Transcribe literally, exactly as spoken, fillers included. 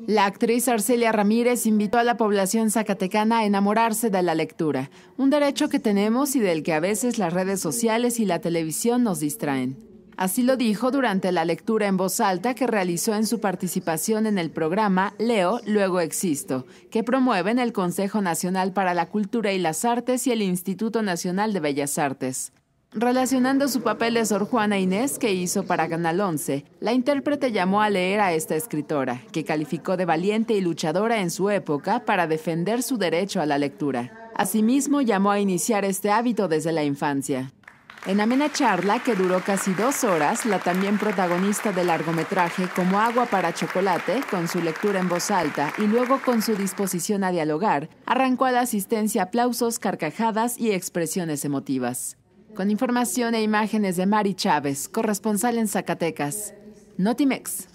La actriz Arcelia Ramírez invitó a la población zacatecana a enamorarse de la lectura, un derecho que tenemos y del que a veces las redes sociales y la televisión nos distraen. Así lo dijo durante la lectura en voz alta que realizó en su participación en el programa Leo, Luego Existo, que promueven el Consejo Nacional para la Cultura y las Artes y el Instituto Nacional de Bellas Artes. Relacionando su papel de Sor Juana Inés que hizo para Canal once, la intérprete llamó a leer a esta escritora, que calificó de valiente y luchadora en su época para defender su derecho a la lectura. Asimismo, llamó a iniciar este hábito desde la infancia. En amena charla, que duró casi dos horas, la también protagonista del largometraje Como agua para chocolate, con su lectura en voz alta y luego con su disposición a dialogar, arrancó a la asistencia aplausos, carcajadas y expresiones emotivas. Con información e imágenes de Mari Chávez, corresponsal en Zacatecas. Notimex.